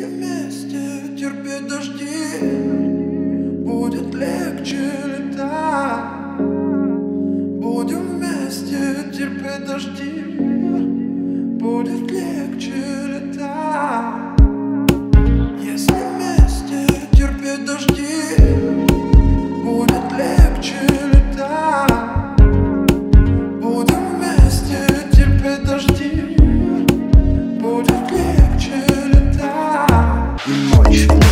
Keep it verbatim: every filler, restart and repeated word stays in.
Если вместе терпеть дожди, будет легче летать. Будем вместе терпеть дожди, будет легче летать. Если вместе терпеть дожди, будет легче летать. Будем вместе терпеть дожди, будет легче летать. Ночь.